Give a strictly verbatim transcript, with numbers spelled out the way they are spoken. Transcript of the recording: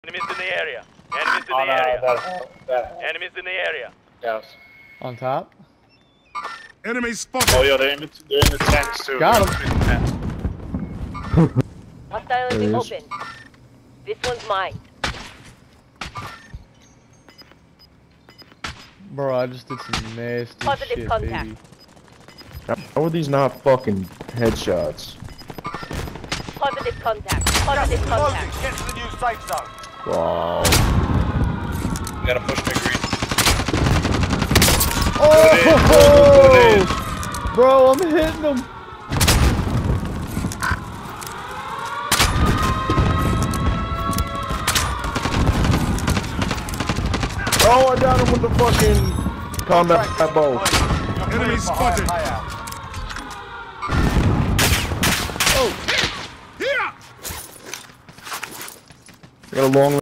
Enemies in the area. Enemies in On the uh, area. that, that Enemies in the area. Yes. On top. Enemy spotted. Oh, yeah, they're in the, they're in the tents too. Got They're in the tents. Hostile There is he is. open. This one's mine. Bro, I just did some nasty Positive shit, contact. baby. How are these not fucking headshots? Positive contact. Positive contact. Get to the new safe zone. Wow. You gotta push my green. Oh, bro, I'm hitting him. Oh, I got him with the fucking combat bow. Enemy spotted. Oh, Here. I got a long